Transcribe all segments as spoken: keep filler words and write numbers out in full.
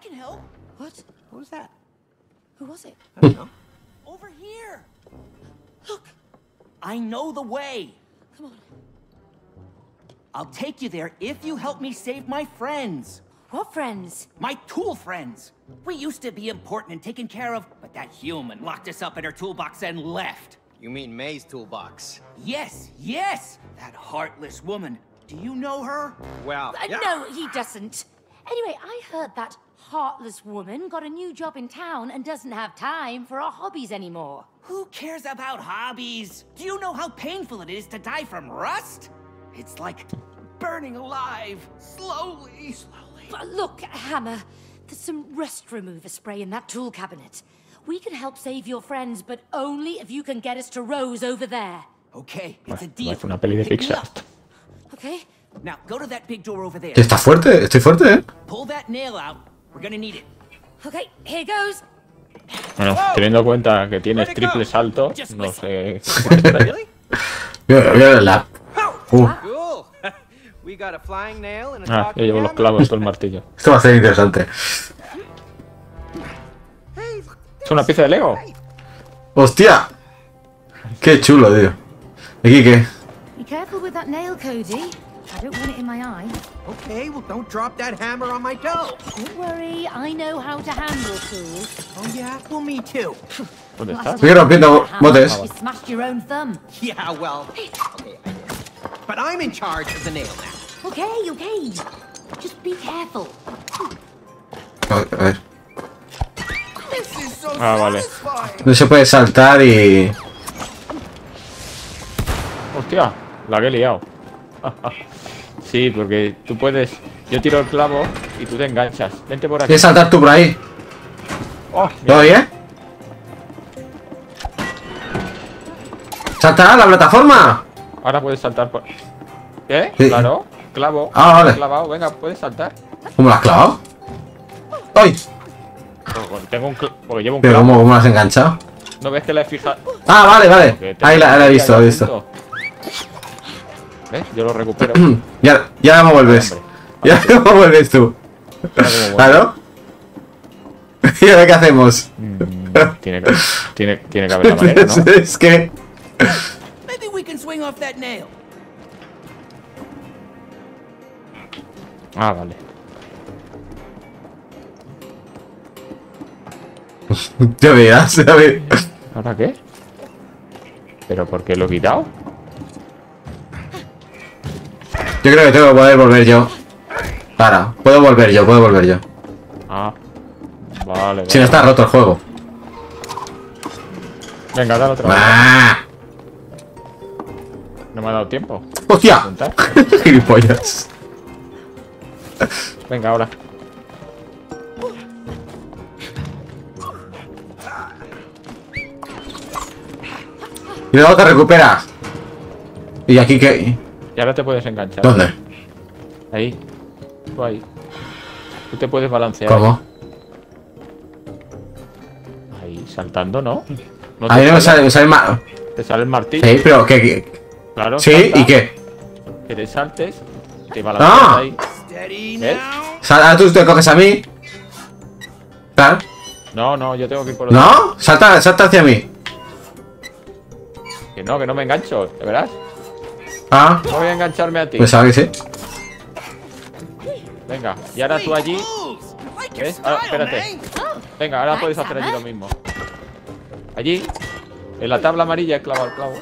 can help. What? What was that? Who was it? I don't know. Over here. Look. I know the way. Come on. I'll take you there if you help me save my friends. What friends? My tool friends. We used to be important and taken care of, but that human locked us up in her toolbox and left. You mean May's toolbox? Yes, yes! That heartless woman. Do you know her? Well, Uh, yeah. No, he doesn't. Anyway, I heard that heartless woman got a new job in town and doesn't have time for her hobbies anymore. Who cares about hobbies? Do you know how painful it is to die from rust? It's like burning alive, slowly, slowly. But look, Hammer, there's some rust remover spray in that tool cabinet. We can help save your friends, but only if you can get us to Rose over there. Okay, it's a Va deal. a ser una peli de Pick me Pixar. up. Okay? Now go to that big door over there. Está fuerte, estoy fuerte, ¿eh? Pull that nail out. We're gonna need it. Okay, here goes. Bueno, teniendo en cuenta que tienes triple salto, no sé. Really? Mira, mira la... Uh, Cool. We got a flying nail and a Ah, yo talking llevo los hammer. clavos con el martillo. esto va a ser interesante. Es una pieza de Lego. ¡Hostia! ¡Qué chulo, tío! ¿Aquí qué? Be careful with that nail, Cody. I don't want it in my eye. Okay, well, don't drop that hammer on my toe. Don't worry, I know how to handle tools. Oh, yeah? Well, me too. ¿Dónde Last estás? Estoy rompiendo time botes. You smashed your own thumb. Yeah, well, okay, I did. But I'm in charge of the nail now. Okay, okay. Just be careful. A ver, a ver. This is so Ah, vale. satisfying. No se puede saltar y... Hostia, la que he liado. Sí, porque tú puedes. Yo tiro el clavo y tú te enganchas. Vente por aquí. ¿Quieres saltar tú por ahí? Oh, mira. ¿Todo bien? ¿Saltar a la plataforma? Ahora puedes saltar por. ¿Qué? Sí. Claro, clavo. Ah, vale. Clavado, venga, puedes saltar. ¿Cómo lo has clavado? ¡Ay! Porque tengo un cl- porque llevo un ¿Pero clavo. cómo, cómo lo has enganchado? ¿No ves que la he fijado? Ah, vale, vale. Porque tengo Ahí la, la he ya visto, la he visto. junto. ¿Ves? Yo lo recupero. Ya, ya me vuelves. Hombre. Ya me vuelves tú. Ahora cómo vuelvo. ¿Claro? ¿Y ahora qué hacemos? Mm, tiene, que, tiene, tiene que haber la manera, ¿no? Es que... Maybe we can swing off that nail. Ah, vale. Ya verás, ya verás. ¿Ahora qué? ¿Pero por qué lo he quitado? Yo creo que tengo que poder volver yo. Para, puedo volver yo, puedo volver yo. Ah, vale. Si no vale. está roto el juego. Venga, dale otra vez. ¡Ah! No me ha dado tiempo. ¡Hostia! Apuntar. Gilipollas. Venga, ahora. Y luego te recuperas. ¿Y aquí qué? Y ahora te puedes enganchar. ¿Dónde? Ahí. Tú ahí. Tú te puedes balancear. ¿Cómo? Ahí, saltando, ¿no? ¿No te A mí no me sale? sale, me sale mal. Te sale el martillo. Sí, pero ¿qué? qué? Claro. ¿Sí? salta, ¿Y qué? Que te saltes. Te balanceas ¡Ah! ahí. Steady ¿Ves? now. Sal- tú te coges a mí. Claro. No, no, yo tengo que ir por otro. ¿No? Salta, salta hacia mí. Que no, que no me engancho. ¿De verás? Ah, No voy a engancharme a ti. pues a ver que sí. Venga, y ahora tú allí. Moves. Like your ¿Ves? Ahora, style, espérate. man. Venga, ahora Thanks, puedes hacer allí Hammer. lo mismo. Allí, en la tabla amarilla, he clavado el clavo.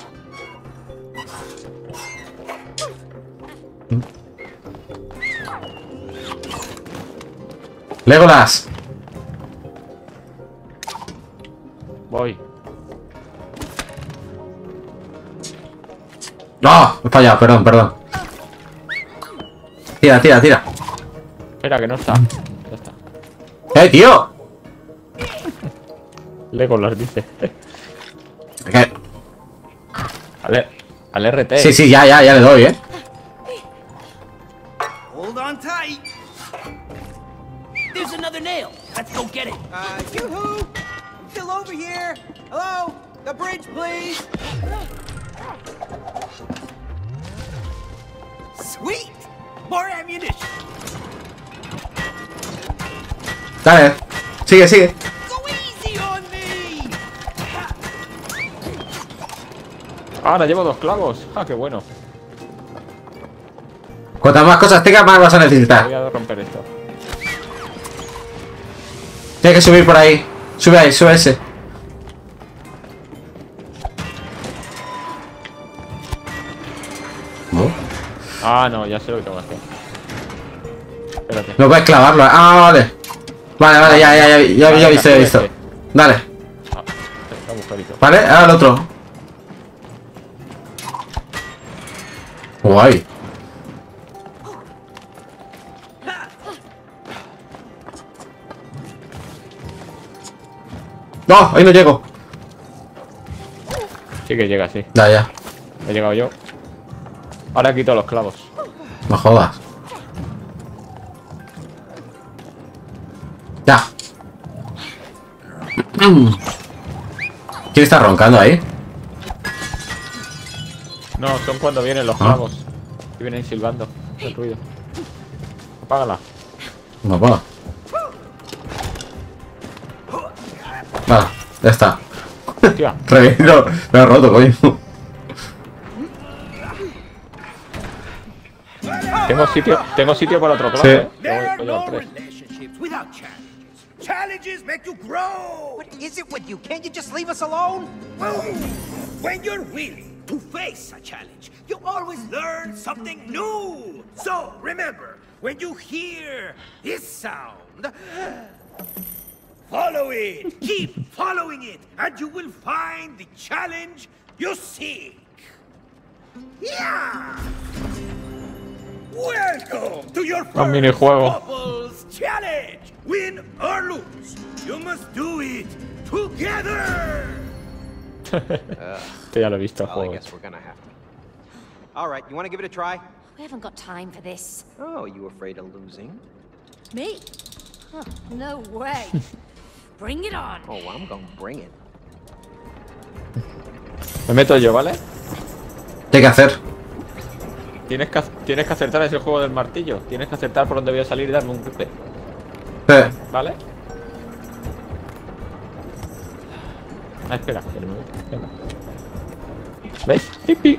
Legolas. Voy. No, he fallado, perdón, perdón. Tira, tira, tira. Espera, que no está. Ya está. ¡Eh, tío! Legolas dice. ¿Qué? Al, al R T. Sí, sí, ya, ya, ya le doy, eh. Hold on tight. There's another nail. Let's go get it. Uh, yoo-hoo! I'm still over here. Hello? The bridge, please. Sweet. More ammunition. Dale. Sigue, sigue. Go easy on me. Ahora llevo dos clavos. Ah, qué bueno. Cuantas más cosas tengas, más vas a Voy necesitar. a romper esto. Tienes que subir por ahí. Sube ahí, sube ese. ¿No? Ah, no, ya sé lo que tengo que hacer. Espérate. No puedes clavarlo. Ah, vale. Vale, vale, ya, ya, ya, ya, ya, ya he visto, ya he visto. Dale. Ah, está agujerito. Vale, ahora el otro. Guay. No, ahí no llego. Sí que llega, sí. Ya, ya. He llegado yo. Ahora quito los clavos. No jodas. Ya. ¿Quién está roncando ahí? No, son cuando vienen los Ah. clavos. Y vienen silbando. El ruido. Apágala. No puedo. Vale, ya está. Hostia. Reviento. Me he roto, coño. Tengo sitio, tengo sitio para otro clavo, Sí. eh. There are Voy- voy a no tres. relationships without challenges. Challenges make you grow. What is it with you? Can't you just leave us alone? Well, when you're willing to face a challenge, you always learn something new. So remember, when you hear this sound, follow it. Keep following it, and you will find the challenge you seek. Yeah. Welcome to your first Un minijuego. Couples Challenge. Win or lose, you must do it together. Este ya lo he visto, Well, I juego. guess we're gonna have to. All right, you want to give it a try? We haven't got time for this. Oh, you afraid of losing? Me? Huh, no way. Bring it on. Oh, I'm gonna bring it. Me meto yo, ¿vale? ¿Qué hay que hacer? Tienes que, tienes que acertar ese juego del martillo. Tienes que acertar por donde voy a salir y darme un golpe. Eh, ¿Vale? Ah, espera, que no me voy. Venga. ¿Veis? Pipi.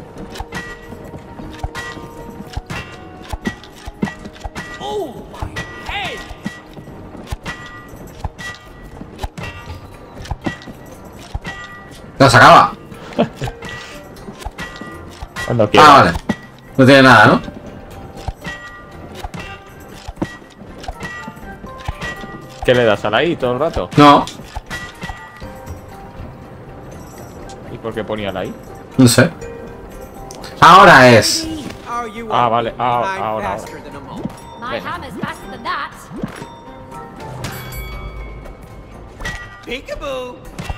Oh my head! no, se acaba. Cuando quieras. Ah, vale. No tiene nada, ¿no? ¿Qué le das a la I todo el rato? No, ¿Y por qué ponía la I? no sé. Ahora es. Oh, you Ah, won't vale. leave Ah, behind ahora, ahora. faster than a moth. My Venga. hammer's faster than that. Peekaboo!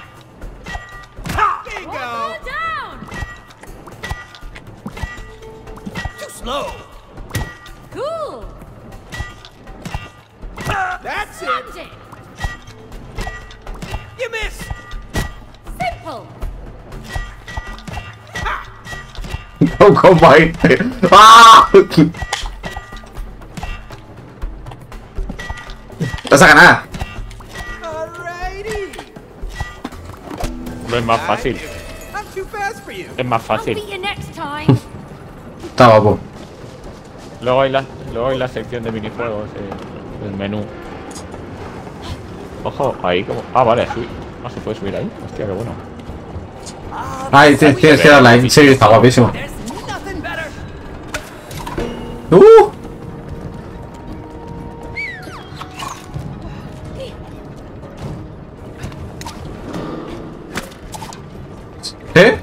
Ha! Bingo! Go down. Too slow! Cool. That's it! Slammed it. You missed! Simple. No combine. ¡Ah! Vas a ganar. Alrighty. No es más fácil. I'm too fast for you. Es más I'll fácil. beat you next time. Está guapo. Luego hay la, luego hay la sección de minijuegos, eh, el menú. Ojo, ahí como... Ah, vale, así. Ah, se puede subir ahí. Hostia, qué bueno. Ay, tienes tienes que darle ahí. Sí, está guapísimo. There's nothing better! ¡Uh! ¿Eh?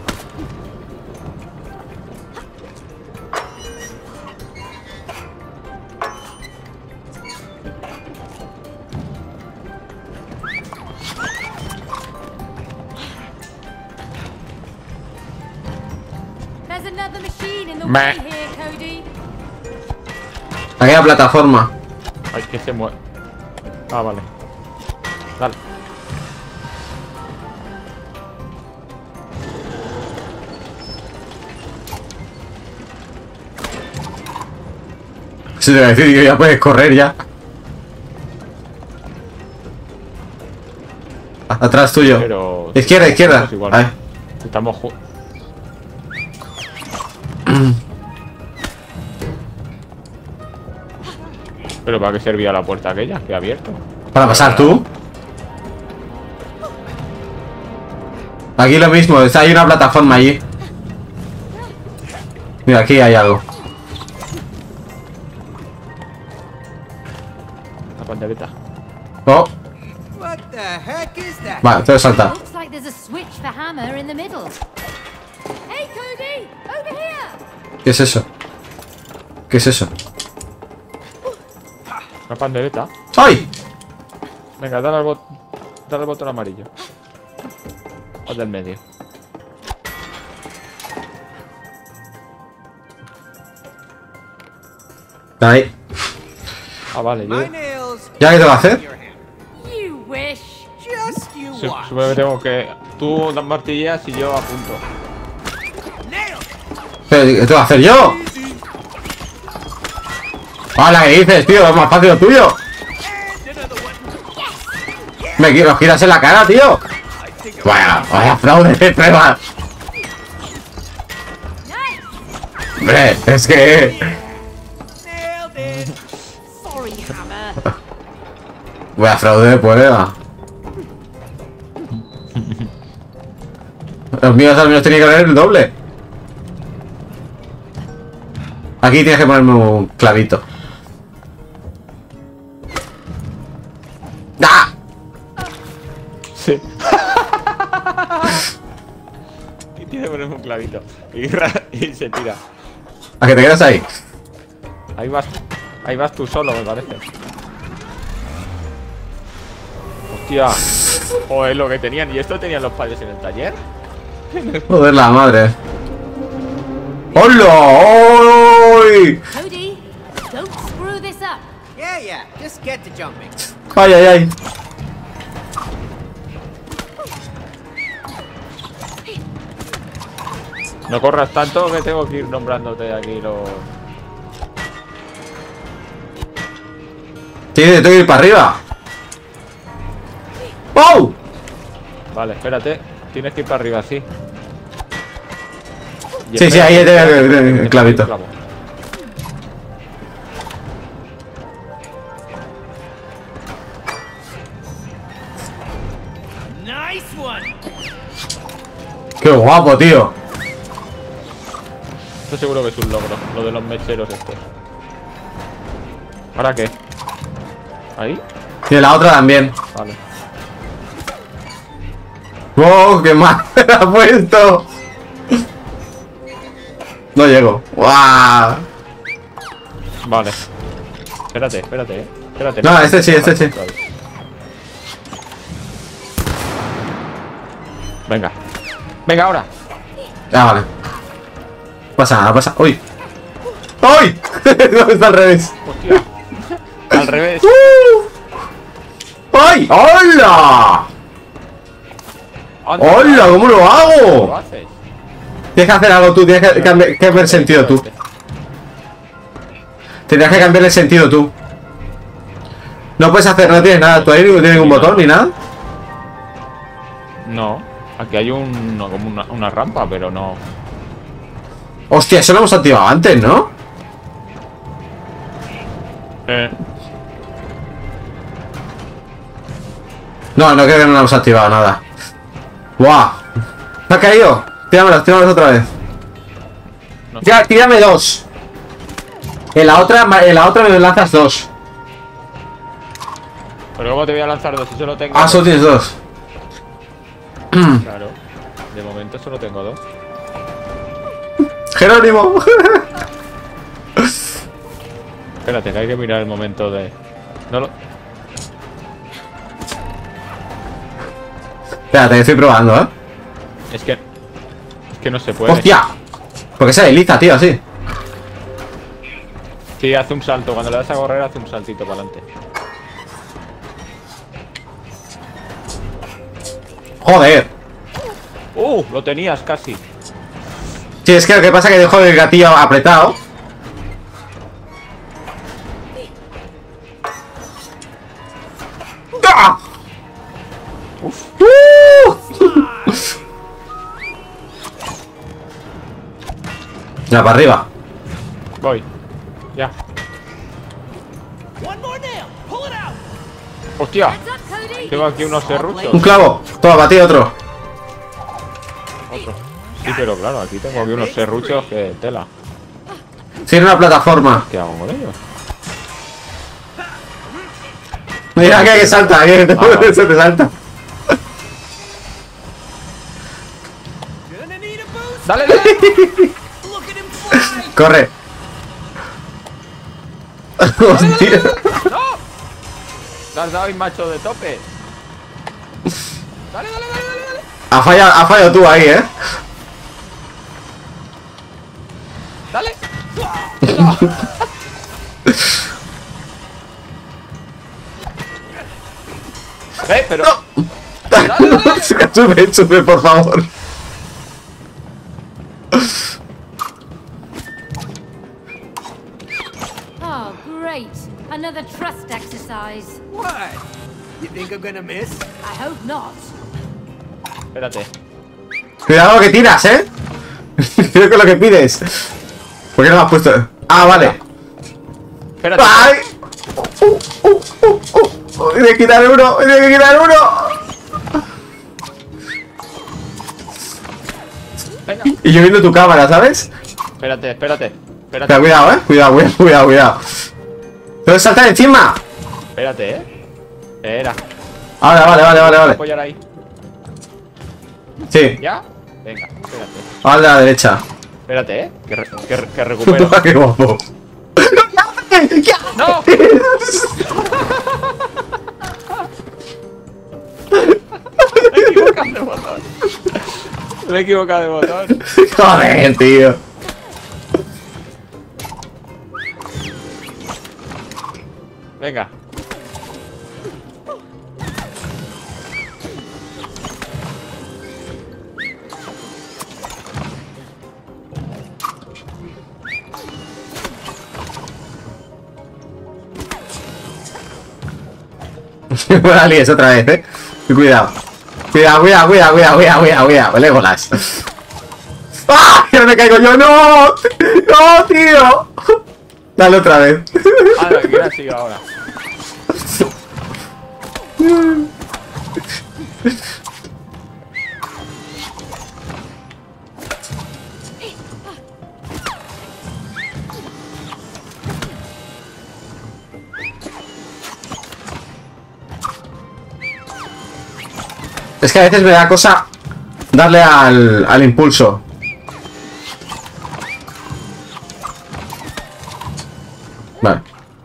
There's another machine in the Meh. way here, Cody. Aquella plataforma. Ay, que se mueve. Ah, vale. Dale. Se te va a decir que ya puedes correr ya. atrás tuyo. Pero... Izquierda, izquierda. Estamos igual. Ahí. Estamos ju... ¿Pero para qué servía la puerta aquella que he abierto? Para pasar tú. Aquí lo mismo, está hay una plataforma allí. Mira, aquí hay algo. La pandereta. Oh, What the heck is that? vale, te voy a saltar. Looks like there's a switch for hammer in the middle. Hey, Cody! Over here! ¿Qué es eso? ¿Qué es eso? Una pandereta. ¡Ay! Venga, dale al, bot... dale al botón amarillo. O del medio. Ahí. Ah, vale, yo... My nails. ¿Ya qué te va a hacer? Your hand. You wish. Just you Su- watch. Supongo que tengo que... Tú das martilleas y yo apunto. Nail. ¿Pero qué te va a hacer yo? ¡Hola! ¿Qué dices, tío? Es más fácil lo tuyo. And another one. Me quiero giras en la cara, tío. Vaya, vaya fraude de pruebas. Hombre, es que... Nailed it. Sorry, hammer. Vaya fraude de prueba. Los míos al menos tienen que valer el doble. Aquí tienes que ponerme un clavito. ¡Ah! Sí. Y tiene que ponerme un clavito. Y, ra- y se tira. ¿A que te quedas ahí? Ahí vas. Ahí vas tú solo, me parece. Hostia. Joder, lo que tenían. ¿Y esto tenían los padres en el taller? Joder, la madre. ¡Hola! ¡Ay! Cody, don't screw this up. Yeah, yeah. Just get to jumping. ¡Ay, ay, ay! No corras tanto que tengo que ir nombrándote aquí los... Sí, tengo que ir para arriba. ¡Oh! Vale, espérate. Tienes que ir para arriba, sí. Y Sí, sí, espera, ahí te- espera, te- te- espera, el clavito. el clavo. Nice one. ¡Qué guapo, tío! Esto seguro que es un logro, lo de los mecheros estos. ¿Ahora qué? ¿Ahí? Y la otra también. Vale. ¡Oh, qué mal! ¡Me ha puesto! No llego. ¡Guau! Vale. Espérate, espérate, eh. Espérate. No, este sí, este sí. Vale. Venga. Venga, ahora. Ah, vale. Pasa nada, pasa. ¡Uy! ¡Uy! No, está al revés. Hostia. Al revés. ¡Uh! ¡Ay! ¡Hola! Anda, ¡Hola! ¿Cómo lo ¿Cómo lo hago? haces? Tienes que hacer algo tú, tienes que cambiar, cambiar el sentido tú. Tendrías que cambiar el sentido tú. No puedes hacer, no tienes nada. ¿Tú ahí no tienes ningún botón ni nada? No. Aquí hay un, no, como una, una rampa, pero no. Hostia, eso lo hemos activado antes, ¿no? Eh. No, no creo que no lo hemos activado nada. ¡Guau! ¿Me ha caído? Tíramelos, tíramelos otra vez. No. Tira- tírame dos. En la otra, en la otra me lanzas dos. Pero ¿cómo te voy a lanzar dos si solo tengo Ah, dos? solo tienes dos. Claro. De momento solo tengo dos. Jerónimo. Espérate, que hay que mirar el momento de... No lo... Espérate, que estoy probando, ¿eh? Es que... Es que no se puede. ¡Hostia! ¿Por qué se desliza, tío, así? Sí, hace un salto. Cuando le das a correr hace un saltito para adelante. ¡Joder! ¡Uh! Lo tenías casi. Sí, es que lo que pasa es que dejo el gatillo apretado. ¡Ah! Uf. Ya, para arriba. Voy. Ya. One more nail. Pull it out. Hostia. Heads up, Cody. Tengo aquí unos serruchos. Un clavo. Toma, para ti otro. Otro. Sí, pero claro, aquí tengo aquí unos serruchos que tela. Tiene una plataforma. ¿Qué hago con ellos? Mira que, que salta, que te, Ah. se te salta. Gonna need a boost. ¡Dale, dale! Look at him fly. Corre. Hostia. ¡No! Te has dado el macho de tope. Dale, dale, dale, dale, dale. Ha fallado, ha fallado tú ahí, eh. Dale. Eh, pero. Sube, sube, por favor. Oh, great. Another trust exercise. What? You think I'm gonna miss? I hope not. Espérate. Cuidado lo que tiras, eh. Creo que lo que pides. ¿Por qué no lo has puesto? Ah, vale. Espérate. ¡Ay! Uh, uh, uh, uh, uh. Tiene que quitar uno, tiene que quitar uno. Venga. Y yo viendo tu cámara, ¿sabes? Espérate, espérate. Espérate. Pero cuidado, eh. Cuidado, cuidado, cuidado, cuidado. ¡Pero saltar encima! Espérate, eh. Espera. Vale, vale, vale, vale, vale. Apoyar ahí. Sí, ¿Ya? Venga, espérate. al de la derecha. Espérate, eh. Que, re- que, re- que recupero. ¡Qué guapo! ¡No! Me he equivocado de botón. Me he equivocado de botón. Joder, tío. Venga. No la líes otra vez, eh. Y cuidado. Cuidado, cuidado, cuidado, cuidado, cuidado, cuidado, cuidado. Legolas. ¡Ah! ¡Que no me caigo yo! ¡No! ¡No, tío! Dale otra vez. Ah, no, que sigue ahora. Es que a veces me da cosa darle al, al impulso. Vale.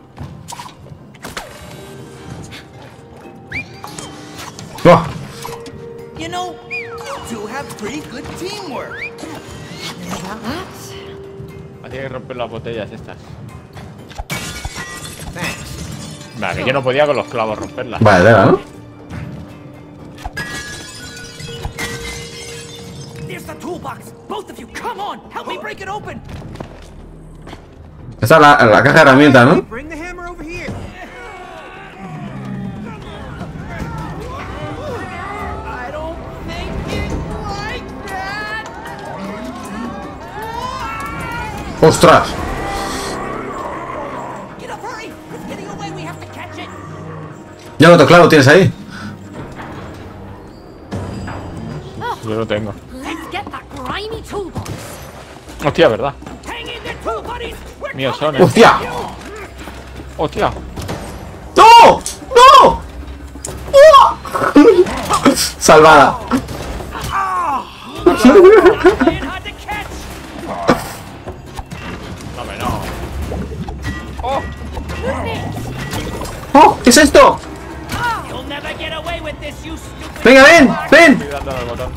¡Oh! You know, you two have pretty good teamwork. About that? Hay que romper las botellas estas. Thanks. Vale, que yo no podía con los clavos romperlas. Vale, venga, ¿no? There's the toolbox. Both of you, come on. Help me break it open. Esta es la, la caja de herramientas, ¿no? Bring the hammer over here. I don't think it's like that. ¡Ostras! Get up, hurry. It's getting away. We have to catch it. Ya el otro clavo tienes ahí. Yo lo tengo. Let's get that grimy toolbox. Hostia, ¿verdad? Hang in there, too, buddies. We're Míos son, eh. ¡Hostia! Hostia. ¡No! ¡No! ¡Oh! Salvada. playing hard to catch. No, hombre, no. ¡Oh! ¡Oh! ¿Qué es esto? You'll never get away with this, you stupid. ¡Venga, ven! ¡Ven! Estoy dándole al botón.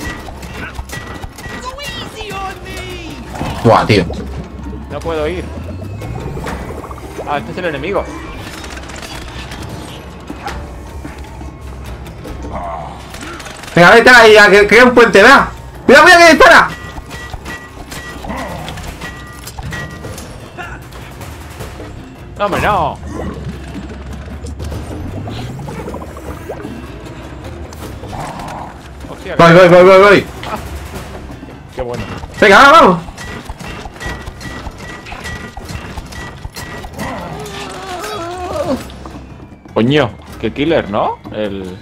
Go easy on me. Buah, tío. No puedo ir. Ah, este es el enemigo. Venga, vete ahí, a que, que hay un puente, vea. ¡Mira, mira que dispara! No, hombre, no. Hostia, Voy, voy, voy, voy, voy. qué bueno. Venga, vamos, vamos. Coño, qué killer, ¿no? El...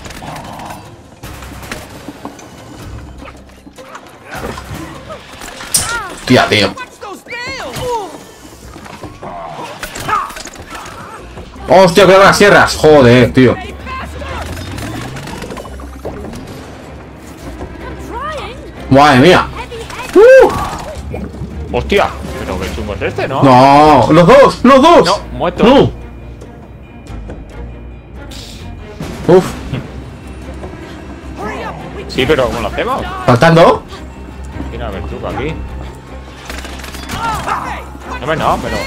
Tía, tío. Hostia, cuidado con las sierras. Joder, tío. Madre mía. Uh. Hostia, pero qué chungo es este, ¿no? No, los dos, los dos. No, muerto. No. Uf, Sí, pero ¿cómo lo hacemos? faltando. Tiene a ver truco aquí. No, me no, pero...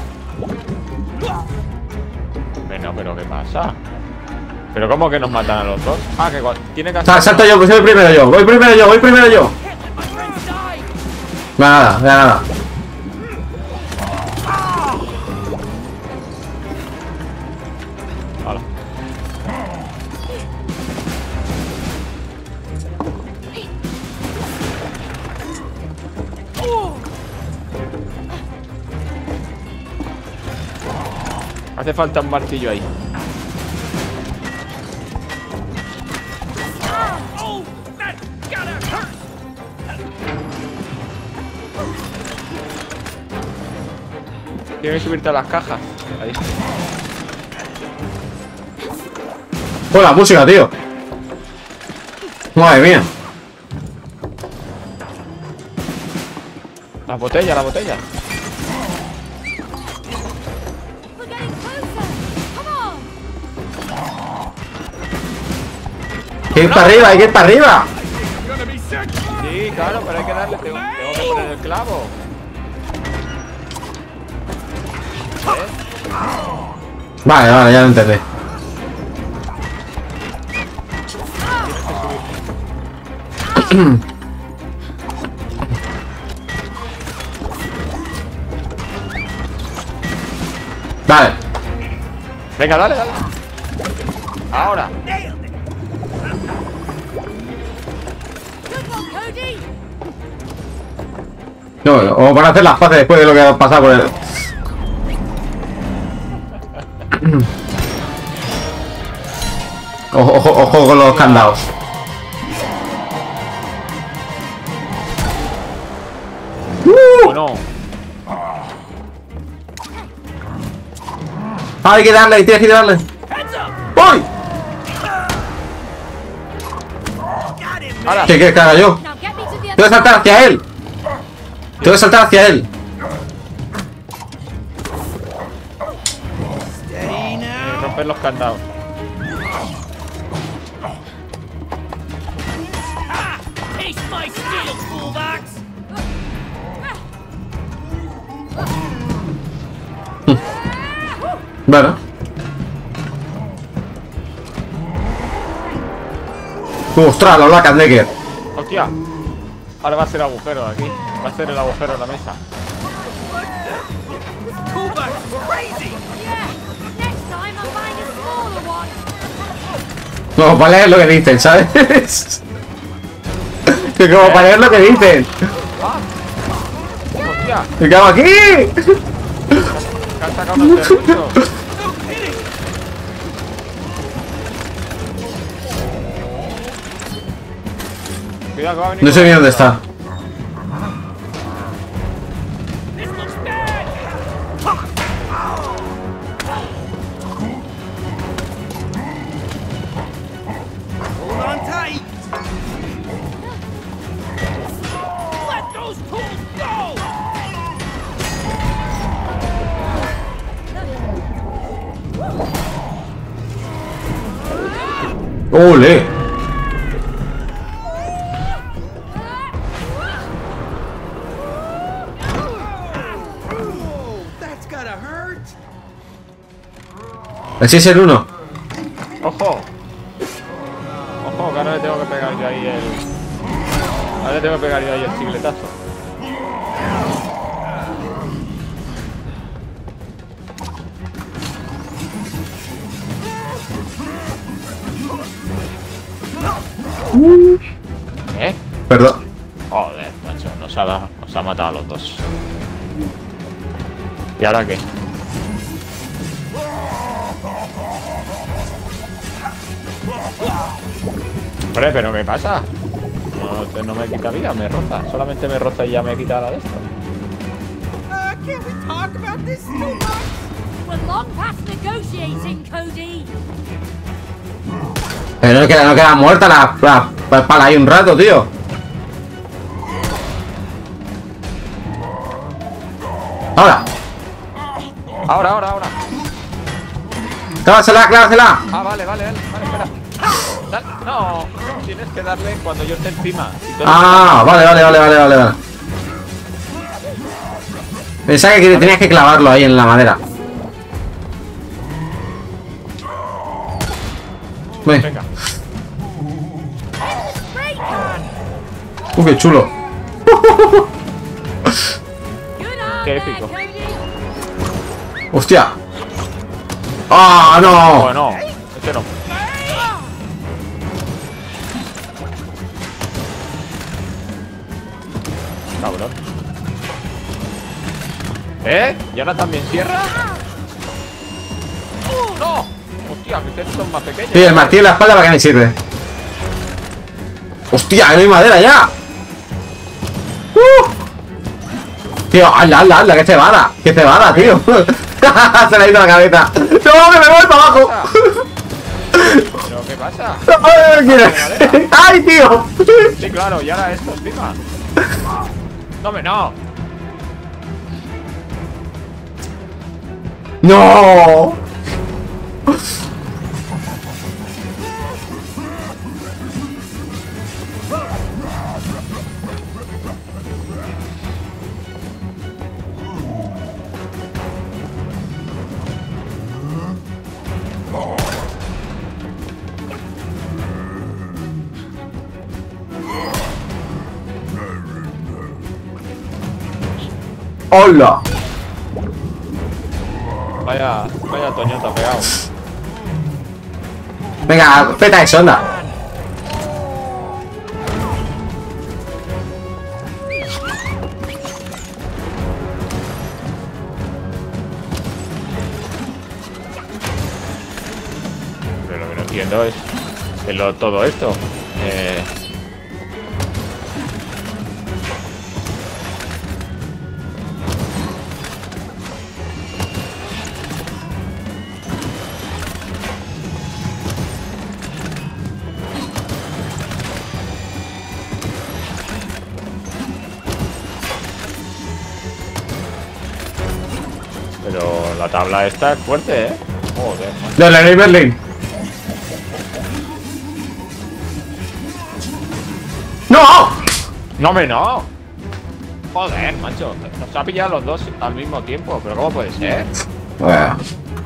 Hombre, no, pero ¿qué pasa? ¿Pero cómo que nos matan a los dos? Ah, que igual- tiene que hacer... Sal, salto yo, pues voy primero yo. Voy primero yo, voy primero yo. No, nada, no, nada. Hala. Hace falta un martillo ahí. Tienes que subirte a las cajas. Ahí. Pues la música, tío. Madre mía. La botella, la botella. Hay que ir para arriba, hay que ir para arriba. Sí, claro, pero hay que darle. Tengo, tengo que poner el clavo. Vale, vale, ya lo entendí. Vale. Venga, dale, dale. Ahora. No, o van a hacer las paces después de lo que ha pasado por el... Ojo, ojo, ojo con los candados. Bueno. Ah, hay que darle, tienes que darle. ¡Uy! Ahora. ¿Qué quieres que haga yo? Tengo que saltar hacia él. Tengo que saltar hacia él. Romper los candados. Bueno. ¡Ostras, los Black and Decker! Hostia. Ahora va a ser agujero aquí. Va a ser el agujero en la mesa. No, para leer lo que dicen, ¿sabes? Que como para leer lo que dicen. Hostia. ¡Me cago aquí! Que han sacado unos serruchos. Cuidado que va a venir. No sé ni dónde está. ¡Ole! Así es el uno. Ojo. Ojo, que ahora le tengo que pegar yo ahí el... Ahora le tengo que pegar yo ahí el chicletazo. ¿Eh? Perdón. Joder, macho, nos ha, dado, nos ha matado a los dos. ¿Y ahora qué? Hombre, pero ¿qué pasa? No, no me quita vida, me roza. Solamente me roza y ya me quita la de esto. Uh, can't we talk about this too much? We're long past negotiating, Cody. Pero no queda, no queda muerta la, la, la pala ahí un rato, tío. Ahora. Ahora, ahora, ahora. Clávasela, clávasela. Ah, vale, vale, vale, vale, espera. Dale. No, tienes que darle cuando yo esté encima. Ah, vale, vale, vale, vale, vale, vale. Pensaba que tenías que clavarlo ahí en la madera. Ven. Venga. Uy, qué chulo. Qué épico. Hostia. ¡Ah, no! Bueno, este no. Cabrón. ¿Eh? ¿Y ahora también cierra? ¡No! Hostia, que estos son más pequeños. Sí, el martillo en la espalda para que me sirve. ¡Hostia, que no hay madera ya! ¡Uh! Tío, hazla, hazla, hazla, que cebada. Que cebada, tío. Se le ha ido la cabeza. ¡No, que me voy para abajo! ¿Pero qué pasa? ¡Ay, ¿quieres? ¡Ay, tío! Sí, claro, y ahora esto encima. No, me no. ¡No! ¡Hola! Vaya, vaya Toñota pegado. Venga, peta eso, anda. Pero lo que no entiendo es, es lo, todo esto. Eh... Pero la tabla esta es fuerte, ¿eh? Joder, macho. De Leroy Merlin. ¡No! ¡No, me no! Joder, macho. Nos ha pillado los dos al mismo tiempo. ¿Pero cómo puede ser? Bueno.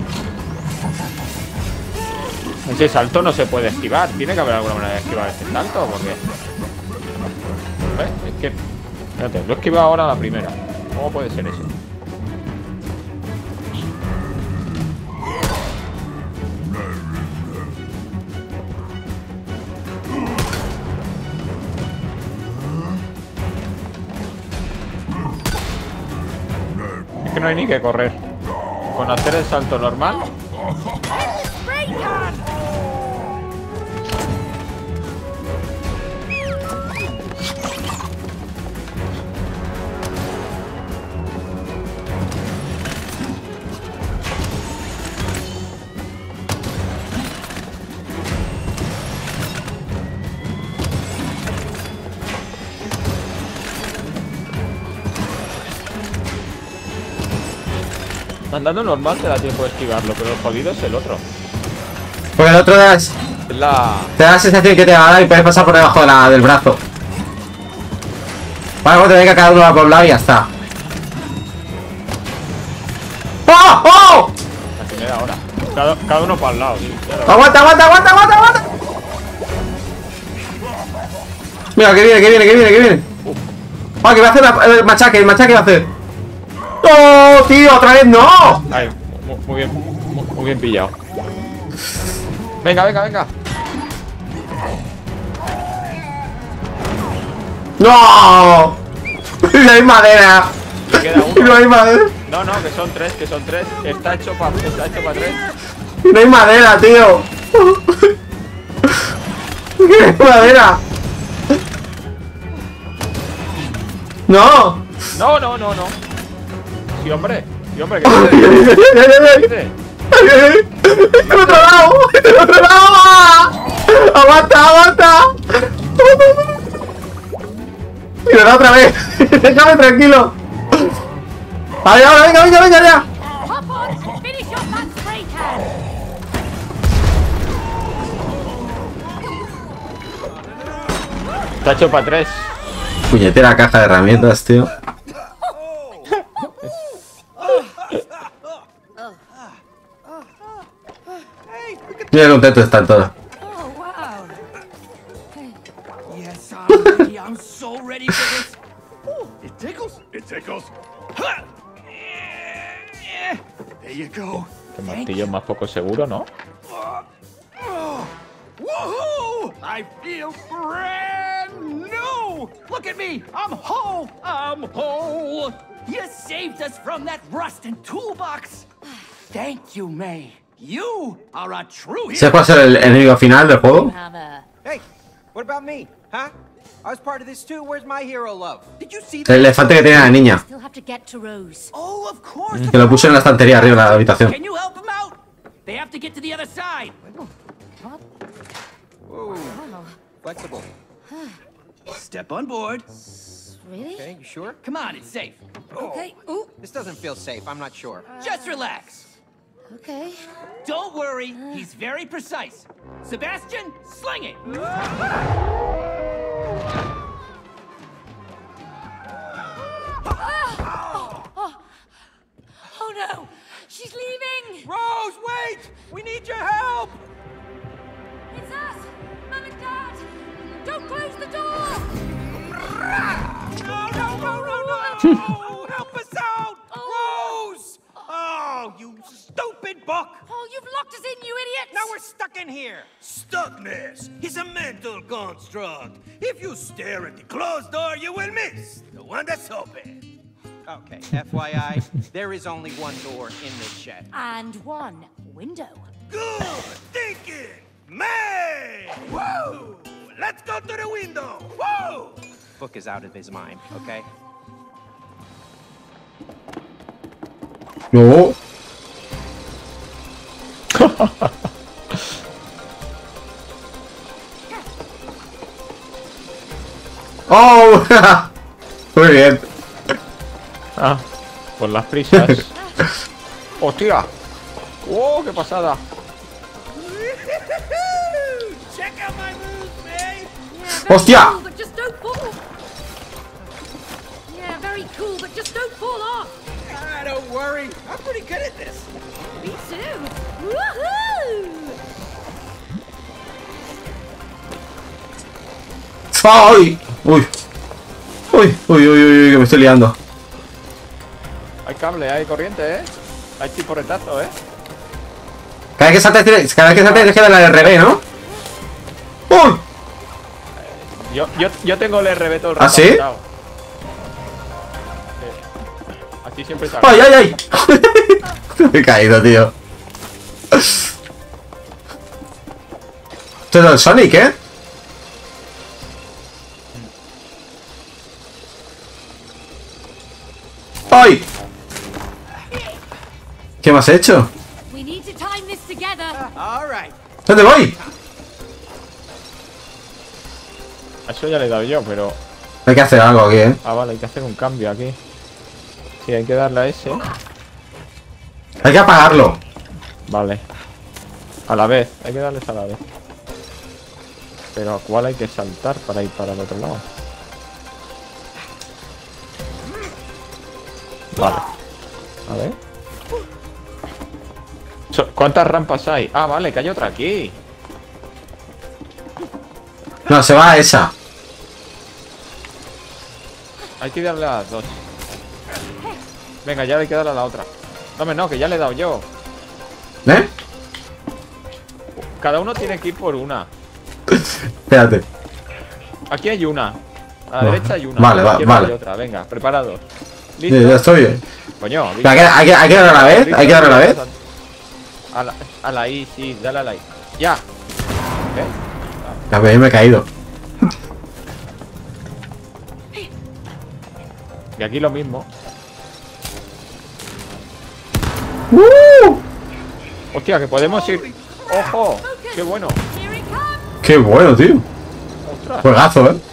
Ese salto no se puede esquivar. Tiene que haber alguna manera de esquivar ese salto, porque... ¿Eh? Es que... Fíjate, lo he esquivado ahora a la primera. ¿Cómo puede ser eso? Es que no hay ni que correr. Con hacer el salto normal. Andando normal te da tiempo de esquivarlo, pero el jodido es el otro. Porque el otro te das, Es la... te da la sensación que te va a dar y puedes pasar por debajo de la, del brazo. Vale, pues te venga cada uno por un lado y ya está. ¡Oh! ¡Oh! La primera hora. Cada, cada uno para el lado, sí. Claro. ¡Aguanta, aguanta, aguanta, aguanta, aguanta! Mira, que viene, que viene, que viene, que viene. Ah, que va a hacer la- el machaque, el machaque va a hacer. ¡No, tío! ¡Otra vez no! Ay, muy, muy bien, muy, muy bien pillado. Venga, venga, venga. ¡No! ¡No hay madera! Me queda uno. ¡No hay madera! No, no, que son tres, que son tres. Está hecho para está hecho para tres. ¡No hay madera, tío! ¡No hay madera! ¡No! No, no, no, no. Sí, hombre. Sí, hombre, ¿qué dices? ¿Qué dices? ¡En otro lado! ¡En otro lado! ¡Aguanta, aguanta! ¡Mira otra vez! ¡Déjame tranquilo! ¡Vale, ahora, venga, venga, venga, ya! Hop on! Finish off that spray can! Está hecho para tres. Puñetera caja de herramientas, tío. Mira qué contento están todos. Oh, wow. Yes, I'm ready. I'm so ready for this. Ooh, it tickles. It tickles. Ha! There you go. El martillo es más poco seguro, ¿no? Oh, woohoo! I feel brand new. Look at me. I'm whole. I'm whole. You saved us from that rust and toolbox. Thank you, May. You are a true hero. ¿Sabes cuál es el enemigo final del juego? Hammer. Hey, what about me? Huh? I was part of this too. Where's my hero love? Did you see El that? elefante que tiene la niña. Still have to get to Rose. Oh, of course. Que lo puse en la estantería arriba de la habitación. Can you help them out? They have to get to the other side. Whoa, flexible. Step on board. Really? Okay, you sure? Come on, it's safe. Okay. Ooh. This doesn't feel safe. I'm not sure. Just relax. Okay. Don't worry, he's very precise. Sebastian, sling it. Oh no! She's leaving! Rose, wait! We need your help! It's us! Mum and Dad! Don't close the door! No, no, no, no, no! Help us out! Rose! Oh, you stupid book! Oh, you've locked us in, you idiots! Now we're stuck in here! Stuckness is a mental construct. If you stare at the closed door, you will miss the one that's open. Okay, F Y I, there is only one door in this shed. And one window. Good thinking, May! Woo! Let's go to the window. Woo! Book is out of his mind, okay? No. Oh, muy bien. Ah, por las prisas. ¡Hostia! ¡Oh, qué pasada! Check out my moves, May! Yeah, very Hostia. cool, but just don't fall. Yeah, very cool, but just don't fall off. Ah, don't worry. I'm pretty good at this. Me too. Woohoo! ¡Ay! Uy. Uy, uy, uy, uy, que me estoy liando. Hay cable, hay corriente, ¿eh? Hay chiporretazo, ¿eh? Cada vez que saltes, tienes- cada vez que saltes tienes que darle al R B, ¿no? ¡Uy! Yo, yo, yo tengo el R B todo el rato. ¿Ah, sí? apretado. Sí. Aquí siempre salgo. ¡Ay, ay, ay! Me he caído, tío. Esto es el Sonic, ¿eh? ¡Ay! ¿Qué me has hecho? We need to time this together. All right. ¿Dónde voy? A eso ya le he dado yo, pero... Hay que hacer algo aquí, ¿eh? Ah, vale, hay que hacer un cambio aquí. Sí, hay que darle a ese. Hay que apagarlo. Vale. A la vez, hay que darles a la vez. Pero ¿a cuál hay que saltar para ir para el otro lado? Vale. A ver. So- ¿Cuántas rampas hay? Ah, vale, que hay otra aquí. No, se va a esa. Hay que darle a las dos. Venga, ya hay que darle a la otra. No, me no, que ya le he dado yo. ¿Eh? Cada uno tiene que ir por una. Espérate. Aquí hay una. A la derecha hay una. Vale, a la va, izquierda vale. hay otra. Venga, preparados. Sí, ya estoy. Coño, Pero hay, que, hay, que, hay que darle a la vez, hay que darle a la vez. A la, a la I, sí, dale a la I. Ya. ¿Eh? A ver, me he caído. Y aquí lo mismo. ¡Uh! Hostia, que podemos ir. ¡Ojo! ¡Qué bueno! Qué bueno, tío. ¡Ostras! Juegazo, eh.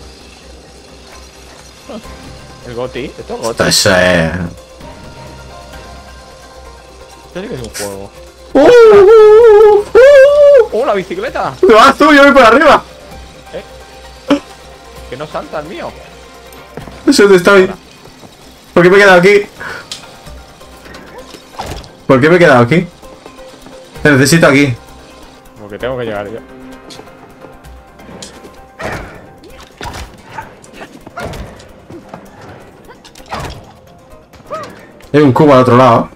El Goti. Esto es Goti. Esto es. Eh... Esto sí que es un juego. ¡Uh! ¡Uh! ¡Uh! ¡Oh, la bicicleta! ¡Te vas tú! ¡Yo voy por arriba! Que no salta el mío. No sé dónde estoy. ¿Por qué me he quedado aquí? ¿Por qué me he quedado aquí? Te necesito aquí. Porque tengo que llegar yo. Hay un cubo al otro lado.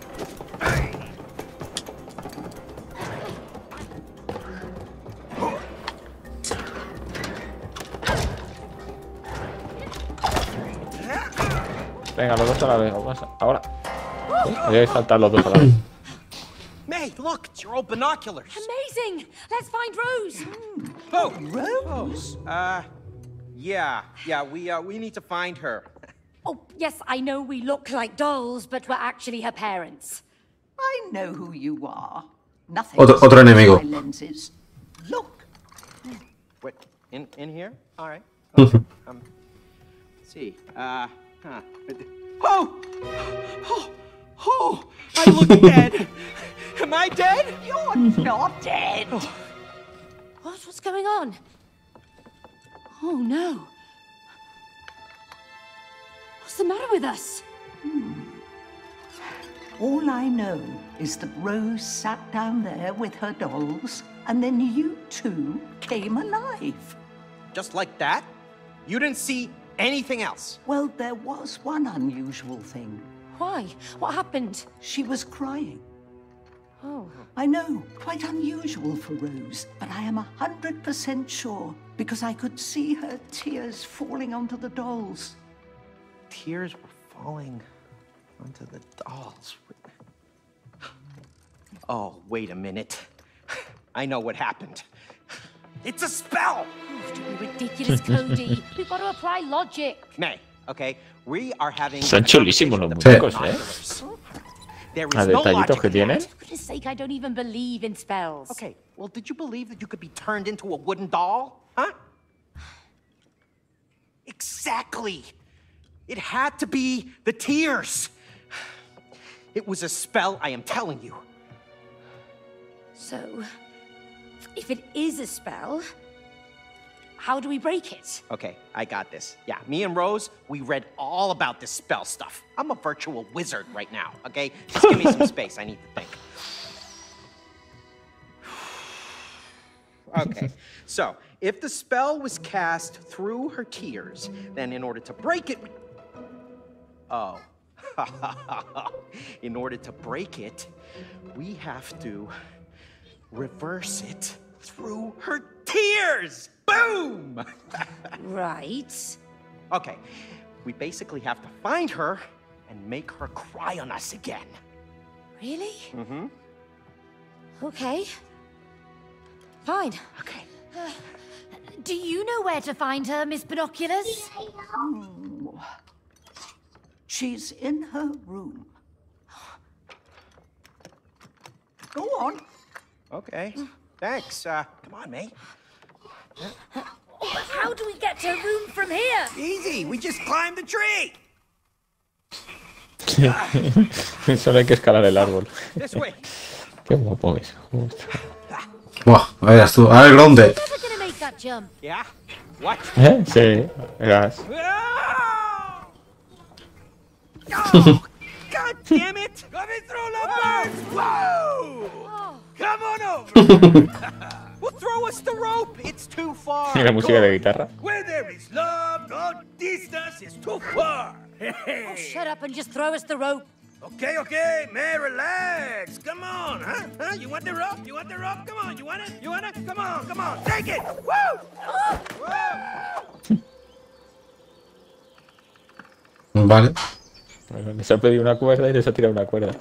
Venga, los dos a la vez. Ahora. ¿Sí? Voy a saltar los dos a la vez. May, look, it's your old binoculars. Amazing! Let's find Rose. Oh, Rose. Uh, yeah, yeah. We uh, we need to find her. Oh, yes, I know we look like dolls, but we're actually her parents. I know who you are. Nothing. Otro, otro enemigo. My lenses. Look. What? In in here? All right. Okay. um. Let's see. Uh. Huh. Oh. Oh. Oh. I look dead. Am I dead? You're not dead. What? What's going on? Oh, no. What's the matter with us? All I know is that Rose sat down there with her dolls, and then you two came alive. Just like that? You didn't see anything else? Well, there was one unusual thing. Why? What happened? She was crying. Oh. I know, quite unusual for Rose, but I am a hundred percent sure because I could see her tears falling onto the dolls. Tears were falling onto the dolls. Oh, wait a minute. I know what happened. It's a spell! Oh, don't be ridiculous, Cody. We've got to apply logic. May, okay? We are having... Son chulísimos los Sí. muñecos, eh. There Los is no detallitos logic que in tienen. that. For goodness sake, I don't even believe in spells. Okay, well, did you believe that you could be turned into a wooden doll? Huh? Exactly. It had to be the tears. It was a spell, I am telling you. So, if it is a spell, how do we break it? Okay, I got this. Yeah, me and Rose, we read all about this spell stuff. I'm a virtual wizard right now, okay? Just give me some space, I need to think. Okay, so if the spell was cast through her tears, then in order to break it, we... Oh. In order to break it, we have to reverse it through her tears. Boom! Right. Okay, we basically have to find her and make her cry on us again. Really? Mm-hmm. Okay. Fine. Okay. Do you know where to find her, Miss Binoculars? Oh. She's in her room. Go on. Okay. Thanks. Uh, come on, May. How do we get to her room from here? Easy. We just climbed the tree. Solo hay que escalar el árbol. This way. Qué guapo es. Buah, a ver, tú. A ver, grounded. Never gonna make that jump. Yeah. What? ¿Eh? Sí, verás. Oh, God damn it! Let me throw the birds! Whoa! Come on over! Well, throw us the rope! It's too far! Y la música de guitarra. Where there is love, no distance is too far! Oh, shut up and just throw us the rope. Okay, okay, man, relax. Come on, huh? Huh? You want the rope? You want the rope? Come on, you want it? You want it? Come on, come on, take it! Woo! Woo! Oh! Okay, How do we get to her room from here? Easy, we just climbed the tree. Easy, we just climbed the tree. Yeah. What? Vale. Bueno, les ha pedido una cuerda y les ha tirado una cuerda.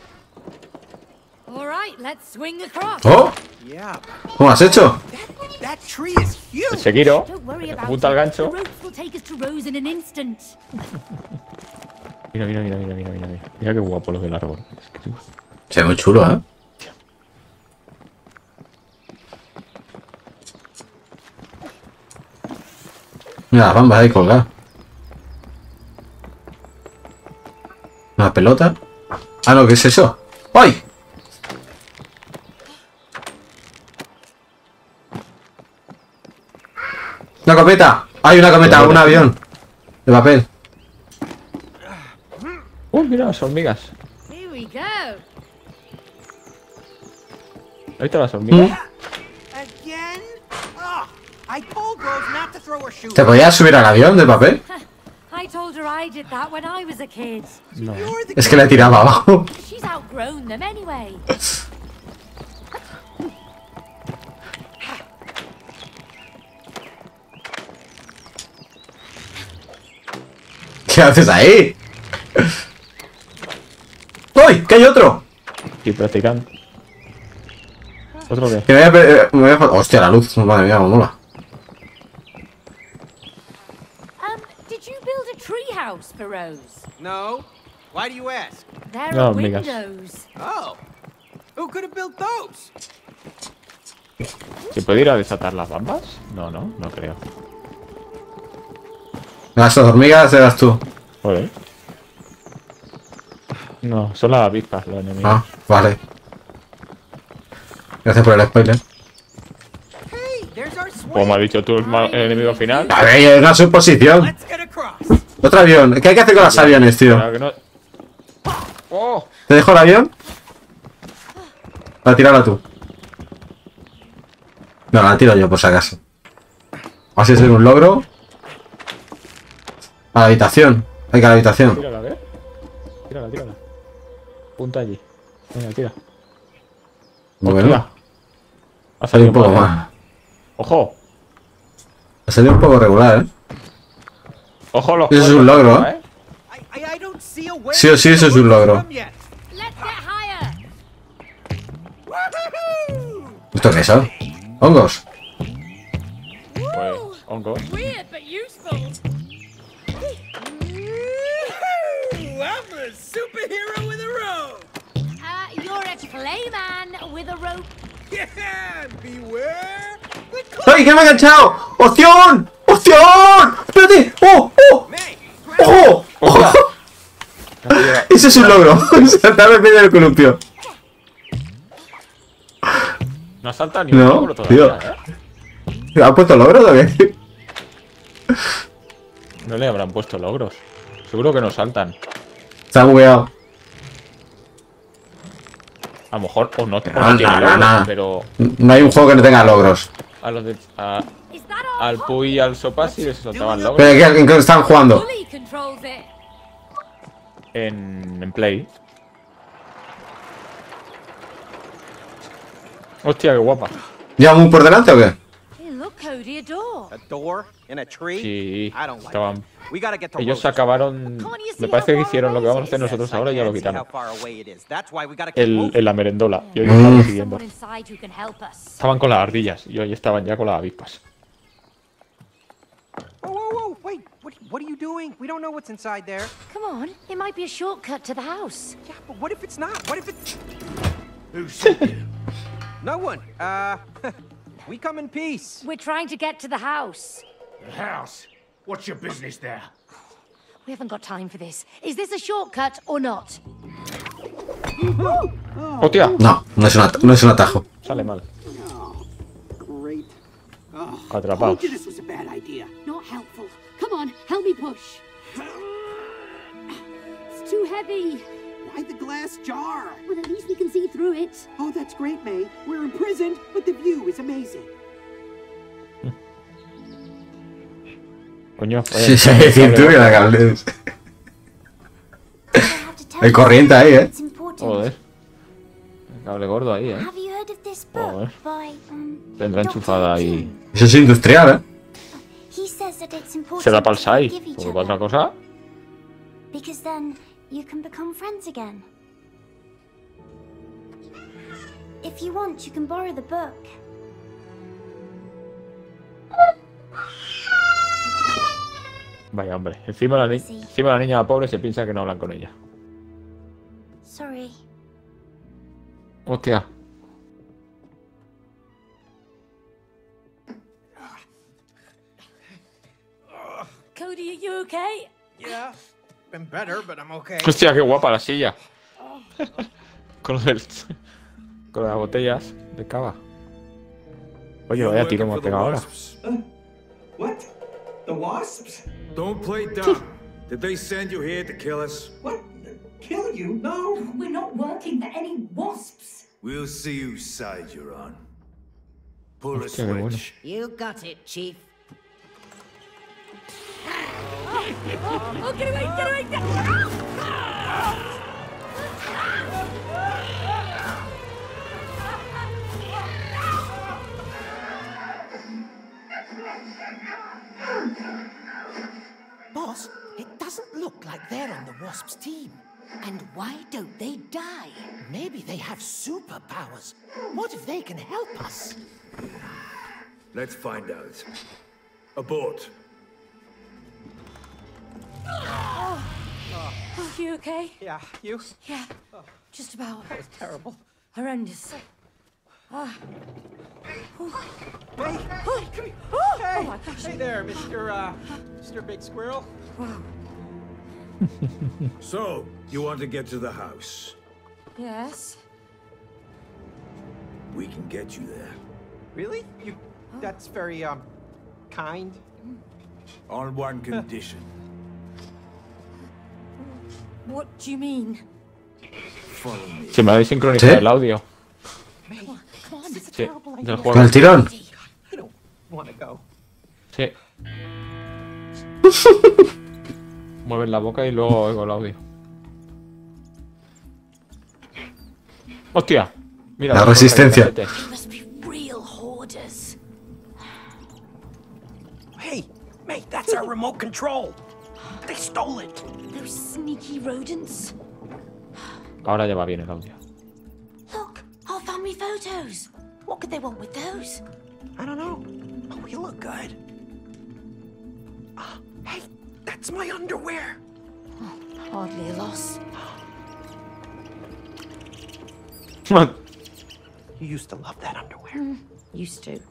All right, let's swing across. ¡Oh! Yeah. ¿Cómo has hecho? That tree is El huge. Sekiro Don't worry about apunta al it. gancho. The ropes will take us to Rose in an instant. Mira, mira, mira, mira, mira, mira. Mira qué guapo lo del árbol. Es que tú- Se ve muy chulo, ¿eh? Mira las bambas ahí colgadas. Una pelota. Ah, no, ¿qué es eso? ¡Ay! ¡Una cometa! ¡Hay una cometa! ¡Un avión! De papel. ¡Uh, mira las hormigas! Here we go. Ahí están las hormigas. Again? Oh, I told Rose not to throw her shoes. ¿Te podías subir al avión de papel? I told her I did that when I was a kid. No. You're the Es que le tiraba abajo. She's outgrown them anyway. ¿Qué haces ahí? ¡Uy! ¡Que hay otro! Y practicando. ¿Otro qué? Que me voy a... per- me voy a... Hostia, la luz. Madre mía, cómo mola. Um, did you build a tree house for Rose? No. Why do you ask? There No, are amigas. windows. Oh. Who could have built those? ¿Se puede ir a desatar las bambas? No, no, no creo. Las hormigas eras tú. Joder. No, son las avispas los enemigos. Ah, vale. Gracias por el spoiler. Hey, there's our swing. Como me has dicho tú, el, ma- el enemigo final. A ver, es una suposición. Let's get across. Otro avión. ¿Qué hay que hacer con los aviones, tío? Para que no- ¡Oh! ¿Te dejo el avión? La tirarla tú. No, la tiro yo por si acaso. Así es un logro. A la habitación. Hay que a la habitación. Tírala, a ver. Tírala, tírala. Punta allí. Venga, tira. Bueno, Hostia. Ha ha salido un poco mal, ¿eh? más. Ojo. Ha salido un poco regular, ¿eh? Ojo los Eso es un cuernos, logro, ¿eh? I, I, I don't see a way. Sí o sí, eso es un logro. From yet. Let's get higher. Woohoo! ¿Esto qué son? ¿Hongos? Pues, hongos. Weird but useful. Woohoo! I'm a superhero with a rope. Uh, you're a clayman with a rope. Yeah, beware the cl- ¡Ay, que me ha enganchado! ¡Opción! ¡Opción! ¡Espérate! ¡Oh! ¡Oh! May, ¡Ojo! ¡Ojo! Ese es un logro. Saltar en medio del columpio. No ha saltado ni un No, logro todavía, tío. ¿eh? ¿Ha puesto logros o qué? No le habrán puesto logros. Seguro que no saltan. Está bugueado. A lo mejor, o no, o No, no tiene no, logros, no. pero No hay un juego que no tenga logros. a los de, a- Is that our al Puy y al Sopas sí les saltaban logros ¿Pero qué, en qué están jugando? bully controls it? en, en Play. Hostia, qué guapa. ¿Lleva muy por delante o qué? Hey, look, Cody, a door. a door in a tree? Sí, I don't like estaban. it. We gotta get to Ellos Rose. acabaron. Me parece que hicieron lo que vamos a hacer Yes, nosotros I ahora y ya lo can't see how quitaron. far away it is. That's why we gotta keep El, moving. en la merendola. Y hoy Mm. estaban siguiendo. Someone inside who can help us. Estaban con las ardillas y hoy estaban ya con las avispas. Whoa, whoa, whoa! Wait, what, what are you doing? We don't know what's inside there. Come on, it might be a shortcut to the house. Yeah, but what if it's not? What if it's Who's you? no one? Uh, we come in peace. We're trying to get to the house. The house. What's your business there? We haven't got time for this. Is this a shortcut or not? ¡Hostia! No, no es, una, no es un atajo. Sale mal. Great. Oh, Atrapados. told you this was a bad idea. Not helpful. Come on, help me push. It's too heavy. Why the glass jar? Well, at least we can see through it. Oh, that's great, May. We're imprisoned, but the view is amazing. Coño. Sí, sí, decir tú que la cables. Hay corriente ahí, ¿eh? Joder. El cable gordo ahí, eh. Have you heard of this Joder. book by um, Tendrá enchufada ahí. Eso es industrial, ¿eh? He says that it's important Será para el to S A I. forgive each Porque para other. otra cosa. Because then you can become friends again. If you want, you can borrow the book. Vaya, hombre. Encima la, ni sí. Encima la niña pobre se piensa que no hablan con ella. Sorry. Hostia. Cody, are you okay? Yeah, been better, but I'm okay. Hostia, qué guapa la silla. Con, el, con las botellas de cava. Oye, vaya tiro hemos pegado ahora. Uh, what? The wasps? Don't play dumb. Did they send you here to kill us? What? Kill you? No. We're not working for any wasps. We'll see whose side you're on. Pull a Hostia, qué bueno. switch. You got it, Chief. Oh, oh, get away, get away, get away! Boss, it doesn't look like they're on the Wasps team. And why don't they die? Maybe they have superpowers. What if they can help us? Let's find out. Abort. Oh. Oh. Are you okay? Yeah, you? Yeah, just about. That was terrible. Horrendous. Ah. Oh. Hey, oh. hey, Oh. hey, Oh my gosh. Hey there, Mister Uh, Mister Big Squirrel. Wow. So, you want to get to the house? Yes. We can get you there. Really? You? That's very um, kind. On one condition. What do you mean? Follow me. Se me habéis sincronizado el audio. Sí, del juego. Con el tirón. I don't want to go. Sí. Mueves la boca y luego oigo el audio. Hostia. Mira, la resistencia. Hey, mate, that's our remote control. They stole it. Those sneaky rodents. Ahora ya va bien el audio. Look, our family photos. What could they want with those? I don't know. Oh, we look good. Uh, hey, that's my underwear. Oh, hardly a loss. You used to love that underwear. Mm, used to.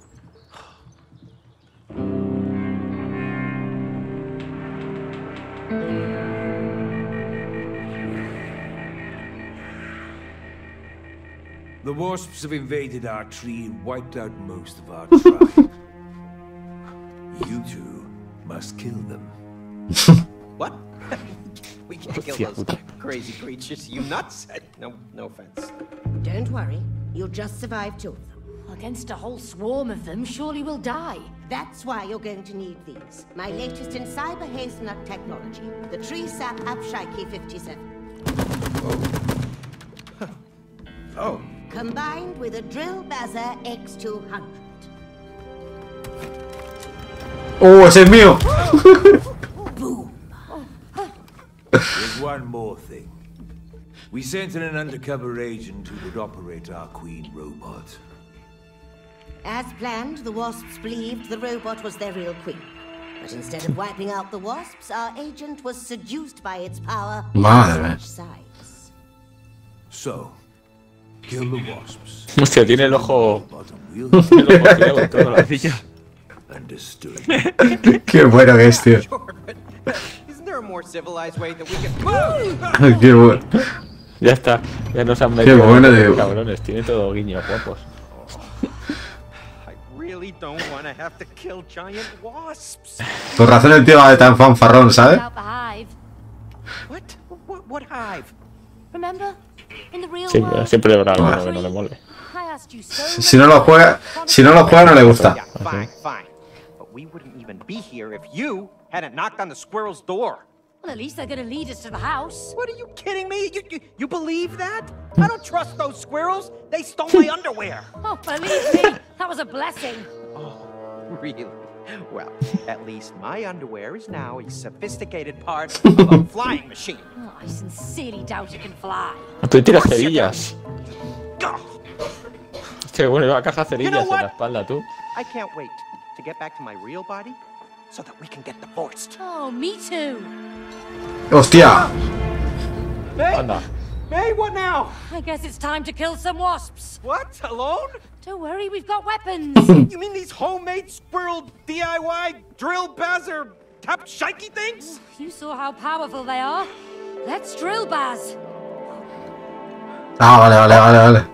The wasps have invaded our tree and wiped out most of our tribe. You two must kill them. What? We can't kill those crazy creatures. You nuts? No, no offense. Don't worry. You'll just survive two of them. Against a whole swarm of them, surely we'll die. That's why you're going to need these. My latest in cyber hazelnut technology. The tree sap Abshiki fifty-seven. Oh. Oh. Combined with a Drill Bazzer X two hundred. ¡Oh, ese es mío! Boom. There's one more thing. We sent in an undercover agent who would operate our queen robot. As planned, the wasps believed the robot was their real queen. But instead of wiping out the wasps, our agent was seduced by its power Madre. on sides. So, kill the wasps. Hostia, tiene el ojo. Tiene el ojo ciego y todo, la silla. Understood. Qué bueno que es, tío. Sure, but isn't there a more civilized way that we can? Qué bueno. Ya está, ya nos han metido. Qué bueno, tío. Cabrones, tiene todo guiños guapos. I really don't want to have to kill giant wasps. Por razón el tío va de tan fanfarrón, ¿sabes? What? What? What hive? Remember? In the real Sí, world, siempre habrá alguno que no le mole. I asked you so Si no lo juega, si no lo juega no le gusta. Yeah, fine, fine. But we wouldn't even be here if you hadn't knocked on the squirrel's door. Well, at least they're gonna lead us to the house. What, are you kidding me? You, you, you believe that? I don't trust those squirrels. They stole my underwear. Oh, believe me, that was a blessing. Oh, really? Well, at least my underwear is now a sophisticated part of a flying machine. Oh, I sincerely doubt it can fly. Tú tiras cerillas. Hostia, bueno, iba a caja cerillas You know en la espalda, tú. I can't wait to get back to my real body so that we can get divorced. Oh, me too. ¡Hostia! May? Anda. May, what now? I guess it's time to kill some wasps. What? Alone? Don't worry, we've got weapons. You mean these homemade squirrel D I Y drill bazzer tap shikey things? You saw how powerful they are. Let's drill, Baz. Ah, vale, vale, vale, vale.